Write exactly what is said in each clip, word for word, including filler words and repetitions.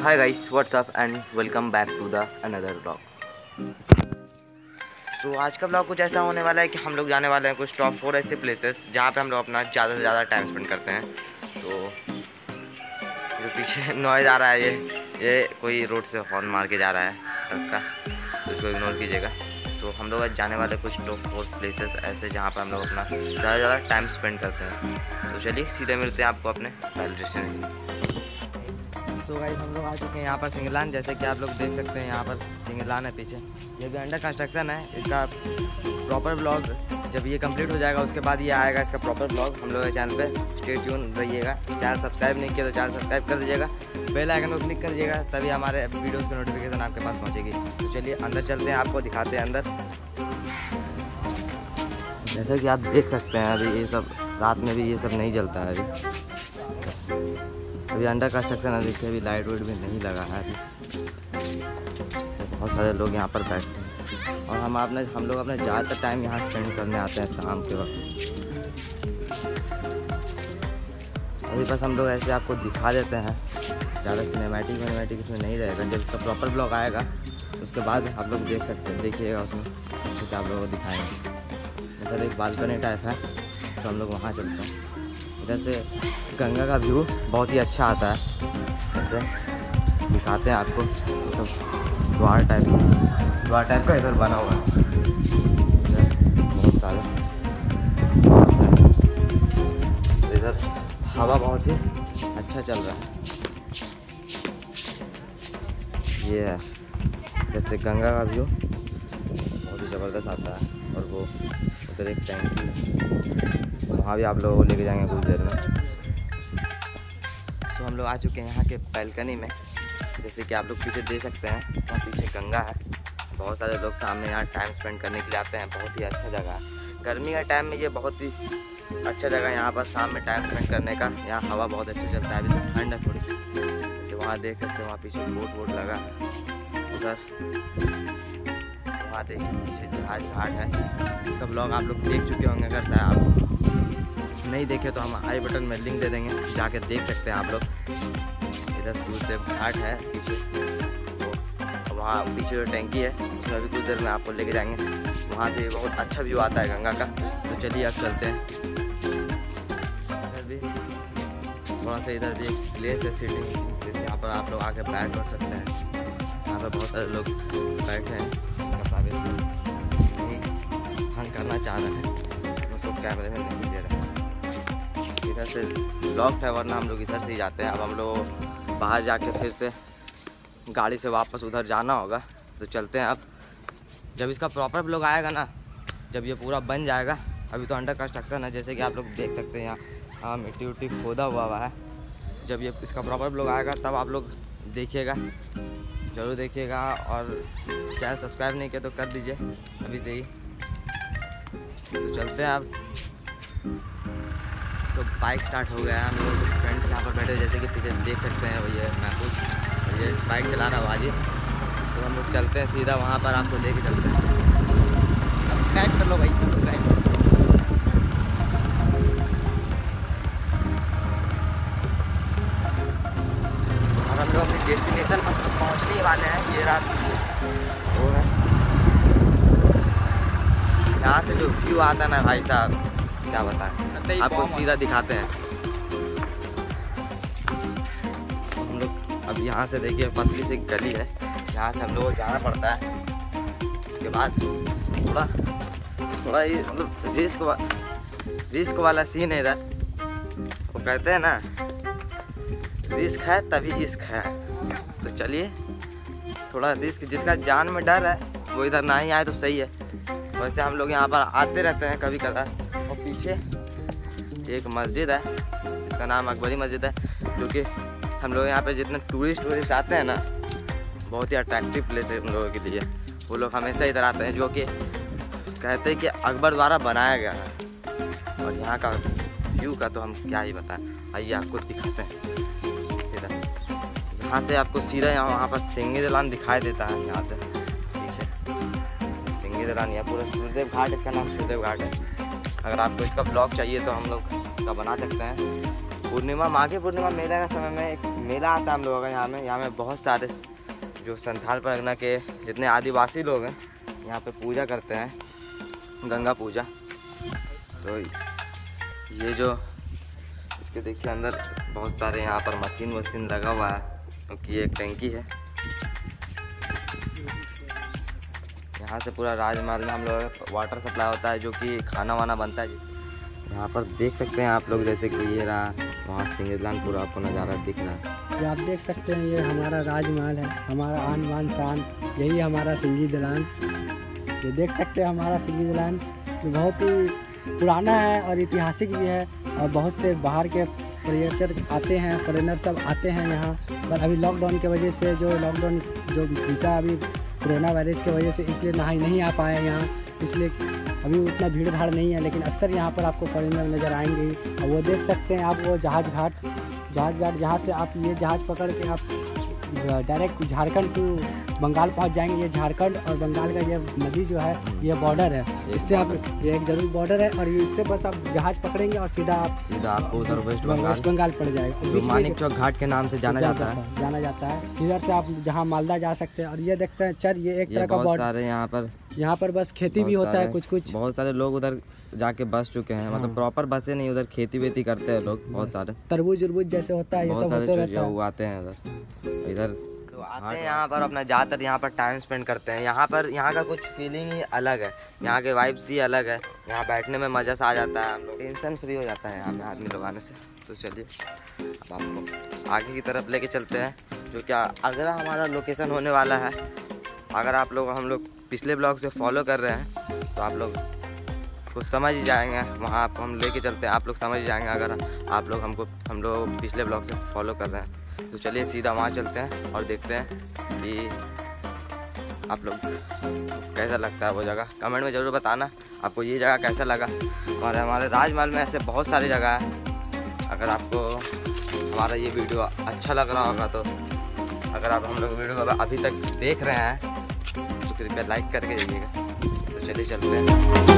Hi guys, what's up and welcome back to the another blog. So आज का blog कुछ ऐसा होने वाला है कि हम लोग जाने वाले हैं कुछ टॉप फोर ऐसे प्लेसेस जहाँ पे हम लोग अपना ज़्यादा से ज़्यादा टाइम स्पेंड करते हैं। तो जो पीछे नॉइज़ आ रहा है ये ये कोई रोड से हॉर्न मार के जा रहा है ट्रक का, तो इसको इग्नोर कीजिएगा। तो हम लोग आज जाने वाले कुछ टॉप फोर प्लेसेस ऐसे जहाँ पर हम लोग अपना ज़्यादा से ज़्यादा टाइम स्पेंड करते हैं। तो चलिए सीधे मिलते हैं आपको अपने पहले डेस्टिनेशन। सो गाइस हम लोग आ चुके हैं यहाँ पर सिंगलान, जैसे कि आप लोग देख सकते हैं यहाँ पर सिंगलान है पीछे। ये भी अंडर कंस्ट्रक्शन है। इसका प्रॉपर ब्लॉग जब ये कंप्लीट हो जाएगा उसके बाद ये आएगा इसका प्रॉपर ब्लॉग हम लोग के चैनल पे। स्टे ट्यून रहिएगा। चैनल सब्सक्राइब नहीं किया तो चैनल सब्सक्राइब कर दीजिएगा, बेल आइकन को क्लिक कर दीजिएगा, तभी हमारे वीडियोज़ की नोटिफिकेशन आपके पास पहुँचेगी। तो चलिए अंदर चलते हैं, आपको दिखाते हैं अंदर। जैसा कि आप देख सकते हैं अभी ये सब रात में भी ये सब नहीं जलता है। अभी अभी अंडर कंस्ट्रक्शन है, देखिए अभी लाइट वाइट भी नहीं लगा है अभी। तो बहुत सारे लोग यहाँ पर बैठते हैं और हम अपने हम लोग अपने ज़्यादातर टाइम यहाँ स्पेंड करने आते हैं शाम के वक्त। अभी बस हम लोग ऐसे आपको दिखा देते हैं, ज़्यादा सिनेमैटिक सिनेमैटिक इसमें नहीं रहेगा। जब इसका प्रॉपर ब्लॉग आएगा उसके बाद आप लोग देख सकते हैं, देखिएगा उसमें अच्छे से आप लोगों को दिखाएँगे। मतलब एक बालकनी टाइप है, तो हम लोग वहाँ चलते हैं। इधर से गंगा का व्यू बहुत ही अच्छा आता है। ऐसे दिखाते हैं आपको, सब द्वार टाइप द्वार टाइप का इधर बना हुआ है। बहुत सारे इधर हवा बहुत ही अच्छा चल रहा है। ये है जैसे गंगा का व्यू बहुत ही ज़बरदस्त आता है। और वो उधर एक टैंकी है, वहाँ भी आप लोगों को लेके जाएंगे कुछ देर में। तो हम लोग आ चुके हैं यहाँ के बालकनी में, जैसे कि आप लोग पीछे देख सकते हैं। वहाँ पीछे गंगा है, बहुत सारे लोग सामने यहाँ टाइम स्पेंड करने के लिए आते हैं। बहुत ही अच्छा जगह है, गर्मी के टाइम में ये बहुत ही अच्छा जगह है यहाँ पर शाम में टाइम स्पेंड करने का। यहाँ हवा बहुत अच्छा चलता है, अभी तो ठंड है थोड़ी। जैसे वहाँ देख सकते हैं, वहाँ पीछे बोट वोट लगा है। उधर वहाँ देखिए पीछे जहाज घाट है। इसका ब्लॉग आप लोग देख चुके होंगे, अगर से आप नहीं देखे तो हम आई बटन में लिंक दे देंगे, जाके देख सकते हैं आप लोग। इधर सूर्यदेव घाट है पीछे, तो वहाँ पीछे जो टैंकी है उसमें भी कुछ देर में आपको लेके जाएंगे। वहाँ से बहुत अच्छा व्यू आता है गंगा का। तो चलिए अब चलते हैं। इधर भी थोड़ा सा इधर भी एक प्लेस है सीटिंग, जैसे यहाँ पर आप लोग आके बैठ कर सकते हैं। यहाँ पर बहुत सारे लोग बैठे हैं, हम करना चाह रहे हैं, उसको कैमरे में नहीं दे रहे हैं। इधर से लॉक्ड है, वरना हम लोग इधर से ही जाते हैं। अब हम लोग बाहर जाके फिर से गाड़ी से वापस उधर जाना होगा, तो चलते हैं। अब जब इसका प्रॉपर ब्लॉग आएगा ना, जब ये पूरा बन जाएगा, अभी तो अंडर कंस्ट्रक्शन है, जैसे कि आप लोग देख सकते हैं। यहाँ हाँ मिट्टी उट्टी खोदा हुआ हुआ है। जब ये इसका प्रॉपर ब्लॉग आएगा तब आप लोग देखिएगा, ज़रूर देखिएगा। और चैनल सब्सक्राइब नहीं किया तो कर दीजिए अभी से ही। तो चलते हैं अब। तो बाइक स्टार्ट हो गया है, हम लोग फ्रेंड्स यहाँ पर बैठे, जैसे कि पीछे देख सकते हैं। वो ये महफूज ये बाइक चला रहा है आज ही। तो हम लोग चलते हैं सीधा वहाँ पर, आपको लेके चलते हैं। सब्सक्राइब कर लो भाई, सब्सक्राइब। और हम लोग अपनी डेस्टिनेशन पर पहुँचने वाले हैं। ये रात वो है, यहाँ से जो व्यू आता है ना भाई साहब, क्या बताएं आपको, सीधा दिखाते हैं। हम लोग अब यहाँ से देखिए पतली सी गली है, यहाँ से हम लोग को जाना पड़ता है। उसके बाद थोड़ा थोड़ा ये मतलब रिस्क वा, रिस्क वाला सीन है इधर। वो कहते हैं ना, रिस्क है तभी इश्क है। तो चलिए थोड़ा रिस्क, जिसका जान में डर है वो इधर ना ही आए तो सही है। वैसे हम लोग यहाँ पर आते रहते हैं कभी कभार। और पीछे एक मस्जिद है, इसका नाम अकबरी मस्जिद है, जो कि हम लोग यहाँ पे जितने टूरिस्ट वूरिस्ट आते हैं ना, बहुत ही अट्रैक्टिव प्लेस है उन लोगों के लिए। वो लोग हमेशा इधर आते हैं, जो कि कहते हैं कि अकबर द्वारा बनाया गया है। और यहाँ का व्यू का तो हम क्या ही बताएं, आइए आपको दिखाते हैं। इधर यहाँ से आपको सीधा यहाँ वहाँ पर सिंगी दलान दिखाई देता है। यहाँ से पीछे सिंगी दलान, यहाँ पूरा सूर्यदेव घाट, इसका नाम सूर्यदेव घाट है। अगर आपको इसका ब्लॉग चाहिए तो हम लोग इसका बना सकते हैं। पूर्णिमा माघी पूर्णिमा मेले का समय में एक मेला आता है हम लोगों का यहाँ में। यहाँ में बहुत सारे जो संथाल परगना के जितने आदिवासी लोग हैं यहाँ पे पूजा करते हैं, गंगा पूजा। तो ये जो इसके देखिए अंदर बहुत सारे यहाँ पर मशीन वशीन लगा हुआ है, क्योंकि ये एक टंकी है। यहाँ से पूरा राजमहल में हम लोग वाटर सप्लाई होता है, जो कि खाना वाना बनता है। यहाँ पर देख सकते हैं आप लोग, जैसे कि ये रहा वहाँ सिंगीदलान पूरा आपको नज़ारा दिख रहा है। ये आप देख सकते हैं, ये हमारा राजमहल है, हमारा आन बान शान, यही हमारा सिंगीदलान। ये देख सकते हैं हमारा सिंगीदलान, ये बहुत ही पुराना है और ऐतिहासिक भी है, और बहुत से बाहर के पर्यटक आते हैं, फॉरेनर सब आते हैं यहाँ। पर अभी लॉकडाउन की वजह से, जो लॉकडाउन जो बीता अभी कोरोना वायरस की वजह से, इसलिए नहीं नहीं आ पाए यहाँ, इसलिए अभी उतना भीड़ भाड़ नहीं है। लेकिन अक्सर यहाँ पर आपको फॉरेनर नज़र आएंगे। और वो देख सकते हैं आप, वो जहाज़ घाट जहाज़ घाट जहाँ से आप ये जहाज़ पकड़ के आप डायरेक्ट झारखंड टू बंगाल पहुँच जाएंगे। ये झारखंड और बंगाल का ये नदी जो है, ये बॉर्डर है, इससे आप ये एक जरूर बॉर्डर है। और ये इससे बस आप जहाज़ पकड़ेंगे और सीधा आप सीधा आपको उधर वेस्ट बंगाल वेस्ट बंगाल पड़ जाएगा, जो मानिक चौक घाट के नाम से जाना जाता है जाना जाता है इधर से आप जहाँ मालदा जा सकते हैं। और ये देखते हैं चर, ये एक तरह का बहुत सारे यहाँ पर यहाँ पर बस खेती भी होता है कुछ कुछ। बहुत सारे लोग उधर जाके बस चुके हैं, मतलब प्रॉपर बसे नहीं, उधर खेती वेती करते हैं लोग। बहुत सारे तरबूज उर्बूज जैसे होता है, ये सब होते रहता है। उगाते हैं उधर इधर तो आते हैं यहाँ पर, अपना ज़्यादातर यहाँ पर टाइम स्पेंड करते हैं। यहाँ पर यहाँ का कुछ फीलिंग ही अलग है, यहाँ के वाइब्स ही अलग है। यहाँ बैठने में मज़ा सा आ जाता है, हम लोग टेंशन फ्री हो जाता है यहाँ में आदमी लोग आने से। तो चलिए अब आपको आगे की तरफ लेके चलते हैं, जो क्या अगला हमारा लोकेशन होने वाला है। अगर आप लोग हम लोग पिछले ब्लॉग से फॉलो कर रहे हैं तो आप लोग कुछ समझ ही जाएंगे। वहाँ आप हम लेके चलते हैं, आप लोग समझ ही जाएंगे अगर आप लोग हमको हम लोग पिछले ब्लॉग से फॉलो कर रहे हैं। तो चलिए सीधा वहाँ चलते हैं और देखते हैं कि आप लोग कैसा लगता है वो जगह। कमेंट में ज़रूर बताना आपको ये जगह कैसा लगा। और हमारे राजमहल में ऐसे बहुत सारी जगह है। अगर आपको हमारा ये वीडियो अच्छा लग रहा होगा, तो अगर आप हम लोग वीडियो को अभी तक देख रहे हैं तो कृपया लाइक करके जाइएगा। तो चलिए चलते हैं।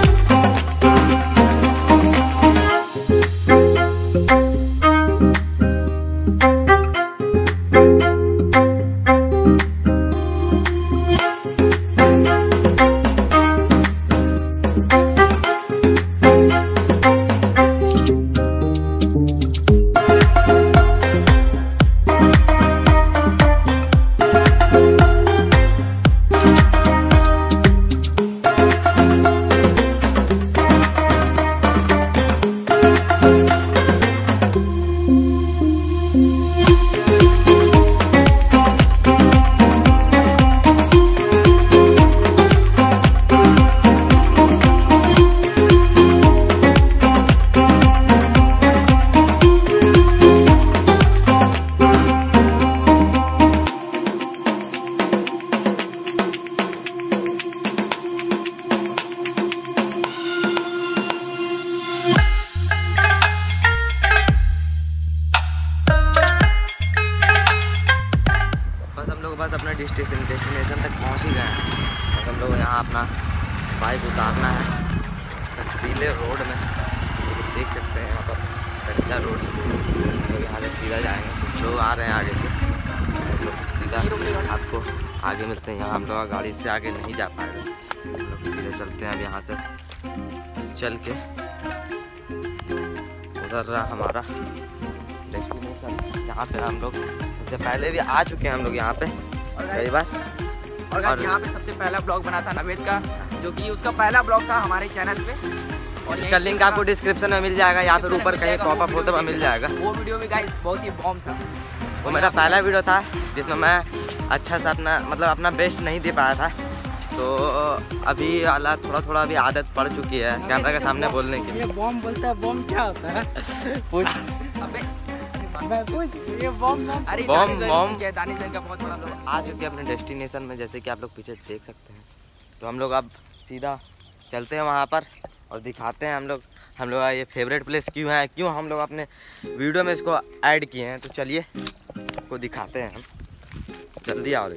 बस अपने डेस्टिनेशन डेस्टिनेशन तक पहुंच ही गए हैं। तो हम लोग यहाँ अपना बाइक उतारना है चकरीले रोड में। देख सकते हैं यहाँ पर कच्चा रोड, तो यहाँ से सीधा जाएंगे। कुछ लोग आ रहे हैं आगे से, तो सीधा आपको आगे मिलते हैं। यहाँ हम लोग गाड़ी से आगे नहीं जा पाएगा, हम लोग सीधे चलते हैं अब यहाँ से चल के। उधर रहा हमारा डेस्टिनेशन, यहाँ पे हम लोग सबसे पहले भी आ चुके हैं हम लोग यहाँ पे कई बार। और, और यहाँ पे सबसे पहला ब्लॉग बना था नवेद का, जो कि उसका पहला ब्लॉग था हमारे चैनल पे। और इसका लिंक आपको डिस्क्रिप्शन में मिल जाएगा, या फिर ऊपर कहीं पॉपअप होता हुआ मिल जाएगा। वो वीडियो भी गाइस बहुत ही बॉम्ब था। वो मेरा पहला वीडियो था जिसमें मैं अच्छा सा अपना मतलब अपना बेस्ट नहीं दे पाया था। तो अभी वाला थोड़ा थोड़ा अभी आदत पड़ चुकी है कैमरा के सामने बोलने की। ये बॉम्ब बोलता है, बॉम्ब क्या होता है? पूछ अबे मैं पूछ ये बॉम्ब अरे बॉम्ब बॉम्ब क्या दानिश का बहुत बड़ा लोग आ चुके हैं अपने डेस्टिनेशन में, जैसे कि आप लोग पीछे देख सकते हैं। तो हम लोग अब सीधा चलते हैं वहाँ पर और दिखाते हैं हम लोग हम लोग का ये फेवरेट प्लेस क्यों है, क्यों हम लोग अपने वीडियो में इसको ऐड किए हैं। तो चलिए आपको दिखाते हैं हम, जल्दी आओ।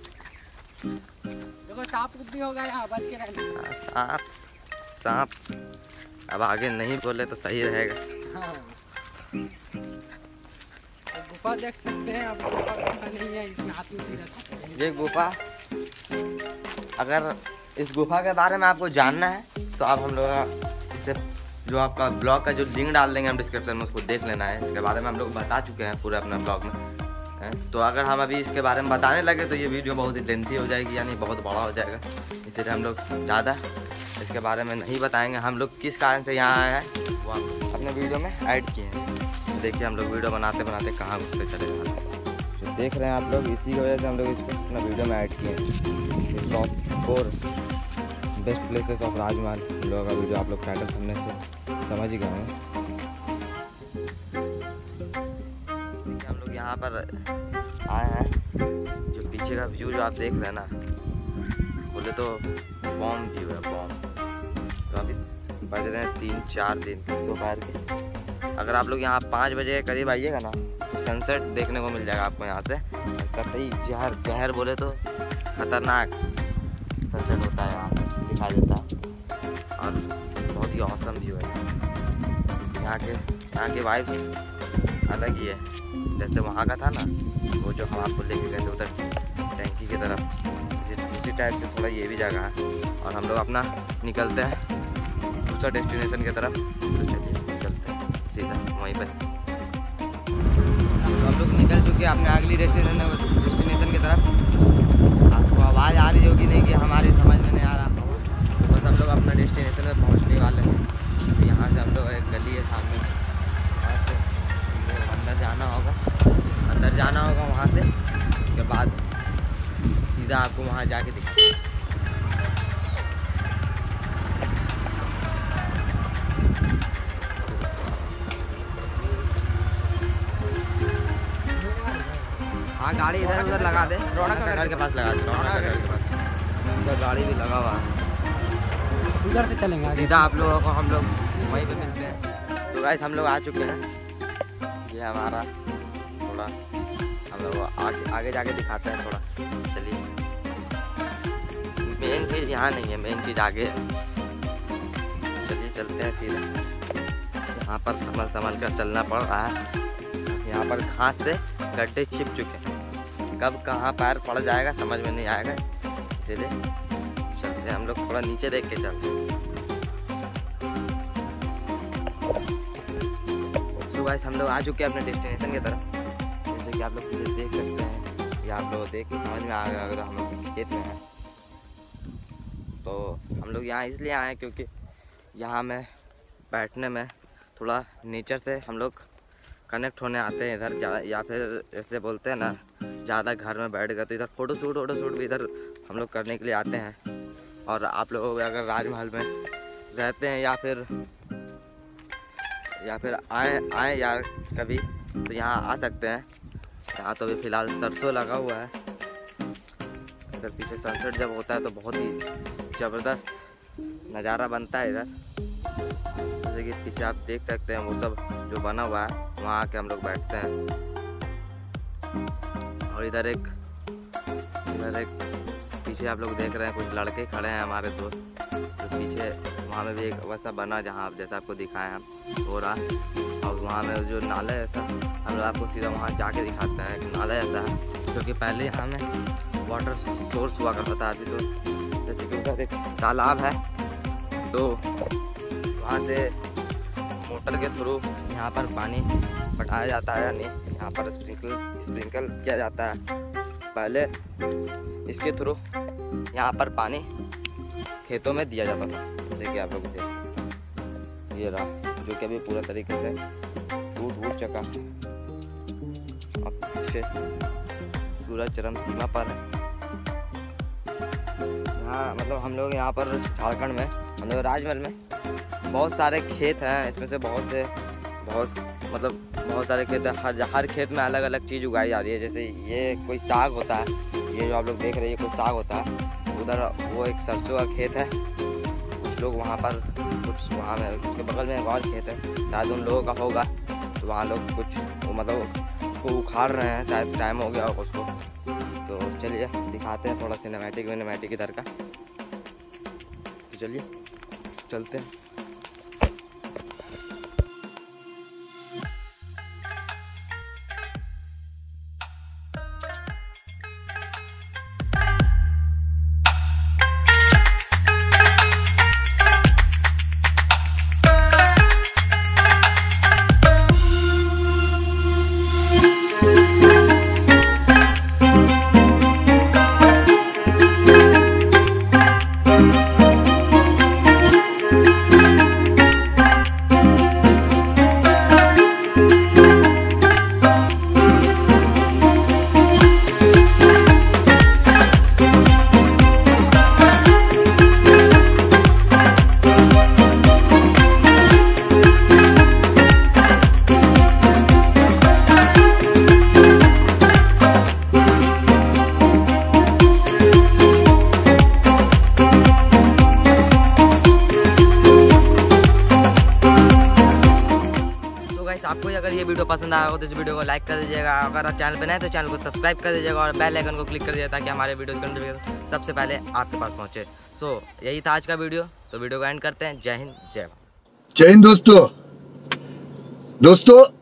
देखो सांप कुछ नहीं होगा यहाँ, बच के रहना। सांप सांप अब आगे नहीं बोले तो सही रहेगा। हाँ। गुफा देख सकते हैं आप। गुफा गुफा नहीं है, इसमें हाथ में सीधा ये गुफा, अगर इस गुफा के बारे में आपको जानना है तो आप हम लोग इससे जो आपका ब्लॉग का जो लिंक डाल देंगे हम डिस्क्रिप्शन में, उसको देख लेना है। इसके बारे में हम लोग बता चुके हैं पूरे अपने ब्लॉग में हैं। तो अगर हम अभी इसके बारे में बताने लगे तो ये वीडियो बहुत ही लेंथी हो जाएगी, यानी बहुत बड़ा हो जाएगा। इसीलिए हम लोग ज़्यादा इसके बारे में नहीं बताएंगे। हम लोग किस कारण से यहाँ आए हैं वो हम अपने वीडियो में ऐड किए हैं। देखिए हम लोग वीडियो बनाते बनाते कहाँ घुसते चले जा रहे हैं। जो देख रहे हैं आप लोग, इसी की वजह से हम लोग इसको अपना वीडियो में ऐड किए हैं। Top four best places of Rajmahal हम लोगों का वीडियो आप लोग टाइटल सुनने से समझ ही गए हैं। देखिए हम लोग यहाँ पर आए हैं। जो पीछे का व्यू जो आप देख रहे हैं ना, बोले तो बॉम व्यू है, बॉम। तो अभी बज रहे हैं तीन चार दिन दोपहर के। अगर आप लोग यहाँ पाँच बजे के करीब आइएगा ना तो सनसेट देखने को मिल जाएगा आपको यहाँ से। कतई जहर जहर बोले तो खतरनाक सनसेट होता है, यहाँ से दिखाई देता है और बहुत ही औसम व्यू है। यहाँ के यहाँ के वाइब्स अलग ही है। जैसे वहाँ का था ना वो जो हम आपको लेके गए थे उधर टैंकी की तरफ, इसी उसी टाइप से थोड़ा ये भी जगह है। और हम लोग अपना निकलते हैं दूसरा डेस्टिनेशन की तरफ। तो चलिए चलते हैं सीधा वहीं पर। तो हम लोग निकल चुके हैं अपने अगली डेस्टिनेशन डेस्टिनेशन की तरफ। आपको आवाज़ आ रही होगी नहीं कि हमारी समझ में नहीं आ रहा, बस हम लोग अपना डेस्टिनेशन में पहुंचने वाले हैं। तो यहाँ से हम लोग एक गली है सामने, वहाँ से अंदर जाना होगा अंदर जाना होगा वहाँ से। उसके बाद सीधा आपको वहाँ जाके दिखा। हाँ गाड़ी इधर उधर लगा दे, रौनक का घर के पास लगा दे, रौनक का घर के पास उधर गाड़ी भी लगा हुआ है। उधर से चलेंगे सीधा आप लोगों को हम लोग वहीं पे मिलते हैं। तो गाइस हम लोग आ चुके हैं। ये हमारा थोड़ा हम लोग आगे आगे जाके दिखाते हैं थोड़ा। चलिए मेन चीज़ यहाँ नहीं है, मेन चीज़ आगे है। चलिए चलते हैं सीधा। यहाँ पर संभल संभल कर चलना पड़ रहा है। यहाँ पर घास से गड्ढे छिप चुके हैं, कब कहाँ पैर पड़ जाएगा समझ में नहीं आएगा। इसीलिए चलते हैं हम लोग थोड़ा नीचे देख के चलते हैं। सो गाइस हम लोग आ चुके हैं अपने डेस्टिनेशन की तरफ। जैसे कि आप लोग पीछे देख सकते हैं, या आप लोग देख के समझ में आ गया अगर हम लोग खेत में हैं। तो हम लोग यहाँ इसलिए आए क्योंकि यहाँ में बैठने में थोड़ा नेचर से हम लोग कनेक्ट होने आते हैं इधर, या फिर ऐसे बोलते हैं ना ज़्यादा घर में बैठ गए तो इधर फ़ोटो शूट वोटो शूट भी इधर हम लोग करने के लिए आते हैं। और आप लोग अगर राजमहल में रहते हैं या फिर या फिर आए आए यार कभी तो यहाँ आ सकते हैं। यहाँ तो अभी फ़िलहाल सरसों लगा हुआ है। इधर पीछे सनसेट जब होता है तो बहुत ही ज़बरदस्त नज़ारा बनता है इधर। जैसे कि पीछे आप देख सकते हैं वो सब जो बना हुआ है, वहाँ आके हम लोग बैठते हैं। और इधर एक इधर एक पीछे आप लोग देख रहे हैं कुछ लड़के खड़े हैं हमारे दोस्त। तो पीछे वहाँ में भी एक वैसा बना जहाँ आप जैसा आपको दिखाया हम हो रहा। और वहाँ में जो नाला है ऐसा हम लोग आपको सीधा वहाँ जाके दिखाते हैं। एक नाला ऐसा है क्योंकि पहले यहाँ में वाटर सोर्स हुआ करता था। अभी तो जैसे कि उधर एक तालाब है तो वहाँ से मोटर के थ्रू यहाँ पर पानी पटाया जाता है, यानी यहाँ पर स्प्रिंकल स्प्रिंकल किया जाता है। पहले इसके थ्रू यहाँ पर पानी खेतों में दिया जाता था, जैसे कि आप लोग देख ये रहा, जो कि अभी पूरा तरीके से टूट फूट चुका। अब पीछे सूरज चरम सीमा पर है। यहाँ मतलब हम लोग यहाँ पर झारखंड में हम लोग राजमहल में बहुत सारे खेत हैं। इसमें से बहुत से बहुत मतलब बहुत सारे खेत हैं। हर हर खेत में अलग अलग चीज़ उगाई जा रही है। जैसे ये कोई साग होता है, ये जो आप लोग देख रहे हैं ये कोई साग होता है। उधर वो एक सरसों का खेत है। कुछ लोग वहाँ पर कुछ वहाँ में उसके बगल में एक और खेत है, शायद उन लोगों का होगा। तो वहाँ लोग कुछ वो मतलब उसको उखाड़ रहे हैं, शायद टाइम हो गया होगा उसको। तो चलिए दिखाते हैं थोड़ा सिनेमैटिक विनेमैटिक इधर का। तो चलिए चलते हैं। गाइस आपको अगर ये वीडियो पसंद आया हो तो इस वीडियो को लाइक कर दीजिएगा। अगर आप चैनल पर नए तो चैनल को सब्सक्राइब कर दीजिएगा और बेल आइकन को क्लिक कर दीजिएगा ताकि हमारे वीडियोज़ का नोटिफिकेशन सबसे पहले आपके पास पहुँचे। सो so, यही था आज का वीडियो, तो वीडियो को एंड करते हैं। जय हिंद, जय भारत। जय हिंद दोस्तों। दोस्तों